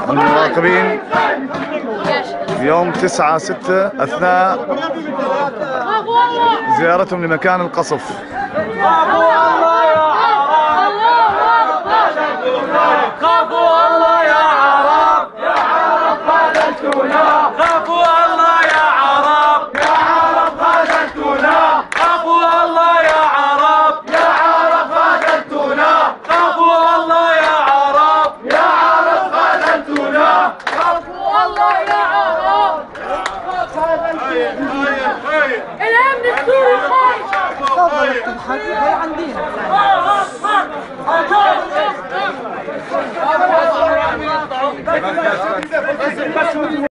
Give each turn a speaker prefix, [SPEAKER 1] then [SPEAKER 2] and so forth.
[SPEAKER 1] المراقبين يوم 9/6 أثناء زيارتهم لمكان القصف.
[SPEAKER 2] خافوا الله يا عرب، يا عرب خذلتونا. خافوا الله يا عرب، يا عرب خذلتونا. خافوا الله يا عرب، يا عرب خذلتونا. خافوا الله يا عرب، يا عرب خذلتونا. خافوا الله يا عرب. الامن السوري خايف. هي عندنا.